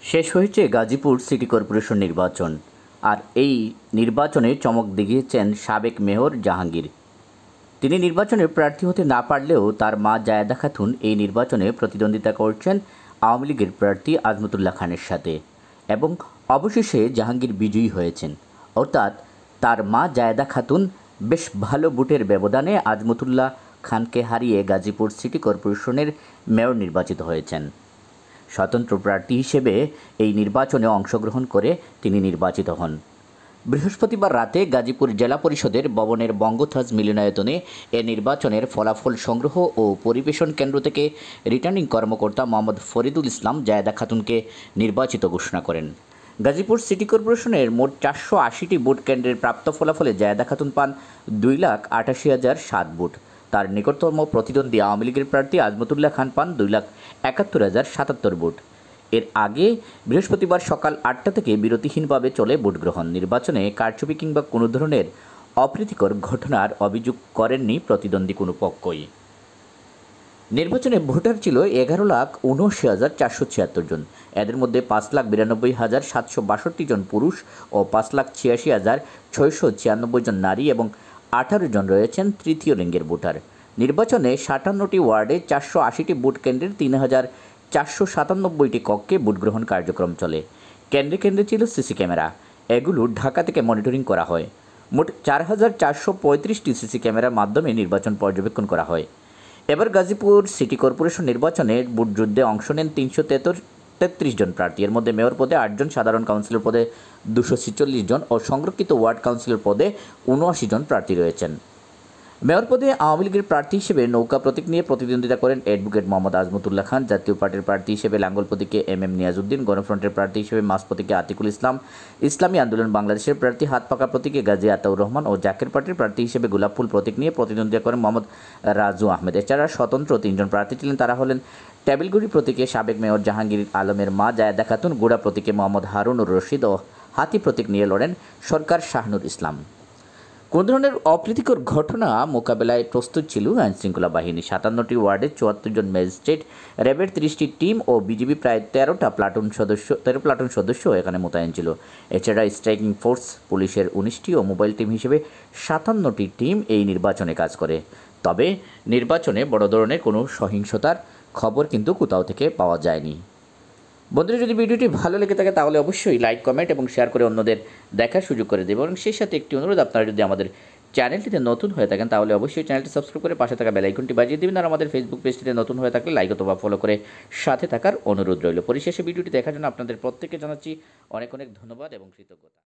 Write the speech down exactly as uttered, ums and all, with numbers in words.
শেষ হয়েছে Gazipur city corporation নির্বাচন। আর এই নির্বাচনে চমক দেখিয়েছেন সাবেক মেয়র জাহাঙ্গীর। তিনি নির্বাচনে প্রার্থী হতে না পারলেও তার মা জায়েদা খাতুন এই নির্বাচনে প্রতিদ্বন্দ্বিতা করছেন আওয়ামী লীগের প্রার্থী আজমতুল্লাহ খানের সাথে, এবং অবশেষে জাহাঙ্গীর বিজয়ী হয়েছেন। অর্থাৎ তার মা জায়েদা খাতুন বেশ ভালো ভোটের ব্যবধানে আজমতুল্লাহ খানকে হারিয়ে গাজীপুর সিটি কর্পোরেশনের মেয়র নির্বাচিত হয়েছেন। স্বতন্ত্র প্রার্থী হিসেবে এই নির্বাচনে অংশগ্রহণ করে তিনি নির্বাচিত হন। বৃহস্পতিবার রাতে গাজীপুর জেলা পরিষদের ভবনের বঙ্গতাজ মিলনায়তনে এ নির্বাচনের ফলাফল সংগ্রহ ও পরিবেশন কেন্দ্র থেকে রিটার্নিং কর্মকর্তা মোহাম্মদ ফরিদুল ইসলাম জায়েদা খাতুনকে নির্বাচিত ঘোষণা করেন। গাজীপুর সিটি কর্পোরেশনের মোট চারশো আশিটি ভোট কেন্দ্রের প্রাপ্ত ফলাফলে জায়েদা খাতুন পান দুই লাখ আটাশি হাজার সাত ভোট। তার নিকটতম প্রতিদ্বন্দ্বী আওয়ামী লীগের প্রার্থী আজমতুল্লাহ খান পান দুই লাখ একাত্তর হাজার সাতাত্তর ভোট। এর আগে বৃহস্পতিবার সকাল আটটা থেকে বিরতিহীনভাবে চলে ভোট গ্রহণ। নির্বাচনে কারচুপি কিংবা কোনো ধরনের অপ্রীতিকর ঘটনার অভিযোগ করেননি প্রতিদ্বন্দ্বী কোনো পক্ষই। নির্বাচনে ভোটার ছিল এগারো লাখ উনআশি হাজার চারশো ছিয়াত্তর জন। এদের মধ্যে পাঁচ লাখ বিরানব্বই হাজার সাতশো বাষট্টি জন পুরুষ ও পাঁচ লাখ ছিয়াশি হাজার ছয়শো ছিয়ানব্বই জন নারী এবং আঠারো জন রয়েছেন তৃতীয় লিঙ্গের ভোটার। নির্বাচনে সাতান্নটি ওয়ার্ডে চারশো আশিটি ভোট কেন্দ্রের তিন হাজার চারশো সাতানব্বইটি কক্ষে ভোটগ্রহণ কার্যক্রম চলে। কেন্দ্রে কেন্দ্রে ছিল সিসি ক্যামেরা। এগুলো ঢাকা থেকে মনিটরিং করা হয়। মোট চার হাজার চারশো পঁয়ত্রিশটি সিসি ক্যামেরার মাধ্যমে নির্বাচন পর্যবেক্ষণ করা হয়। এবার গাজীপুর সিটি কর্পোরেশন নির্বাচনে ভোট যুদ্ধে অংশ নেন তিনশো তেত্রিশ জন প্রার্থী। এর মধ্যে মেয়র পদে আটজন, সাধারণ কাউন্সিলর পদে দুশো ছেচল্লিশ জন ও সংরক্ষিত ওয়ার্ড কাউন্সিলর পদে উনআশি জন প্রার্থী রয়েছেন। মেয়র পদে আওয়ামী লীগের প্রার্থী হিসেবে নৌকা প্রতীক নিয়ে প্রতিদ্বন্দ্বিতা করেন অ্যাডভোকেট মোহাম্মদ আজমতুল্লাহ খান। জাতীয় পার্টির প্রার্থী হিসেবে লাঙ্গল প্রতীকে এম এম নিয়াজউদ্দিন, গণফ্রন্টের প্রার্থী হিসেবে মাস প্রতীকে আতিকুল ইসলাম, ইসলামী আন্দোলন বাংলাদেশের প্রার্থী হাত পাকা প্রতীকে গাজী আতাউর রহমান ও জাকের পার্টির প্রার্থী হিসেবে গোলাপ ফুল প্রতীক নিয়ে প্রতিদ্বন্দ্বিতা করেন মোহাম্মদ রাজু আহমেদ। এছাড়া স্বতন্ত্র তিনজন প্রার্থী ছিলেন। তারা হলেন টেবিলগুড়ি প্রতীকে সাবেক মেয়র জাহাঙ্গীর আলমের মা জায়েদা খাতুন, গোড়া প্রতীকে মোহাম্মদ হারুনুর রশিদ ও হাতি প্রতীক নিয়ে লড়েন সরকার শাহনুর ইসলাম। কোন ধরনের অপ্রীতিকর ঘটনা মোকাবেলায় প্রস্তুত ছিল আইনশৃঙ্খলা বাহিনী। সাতান্নটি ওয়ার্ডে চুয়াত্তর জন ম্যাজিস্ট্রেট, র্যাবের তিরিশটি টিম ও বিজিবি প্রায় তেরোটা প্লাটুন সদস্য তেরো প্লাটুন সদস্য এখানে মোতায়েন ছিল। এছাড়া স্ট্রাইকিং ফোর্স, পুলিশের উনিশটি ও মোবাইল টিম হিসেবে সাতান্নটি টিম এই নির্বাচনে কাজ করে। তবে নির্বাচনে বড় ধরনের কোনো সহিংসতার খবর কিন্তু কোথাও থেকে পাওয়া যায়নি। বন্ধুরা, যদি ভিডিওটি ভালো লেগে থাকে তাহলে অবশ্যই লাইক, কমেন্ট এবং শেয়ার করে অন্যদের দেখার সুযোগ করে দেবেন। এবং সেই সাথে একটি অনুরোধ, আপনারা যদি আমাদের চ্যানেলটিতে নতুন হয়ে থাকেন তাহলে অবশ্যই চ্যানেলটি সাবস্ক্রাইব করে পাশে থাকা বেল আইকনটি বাজিয়ে দেবেন। আর আমাদের ফেসবুক পেজটিতে নতুন হয়ে থাকলে লাইক অথবা ফলো করে সাথে থাকার অনুরোধ রইল। পরিশেষে ভিডিওটি দেখার জন্য আপনাদের প্রত্যেককে জানাচ্ছি অনেক অনেক ধন্যবাদ এবং কৃতজ্ঞতা।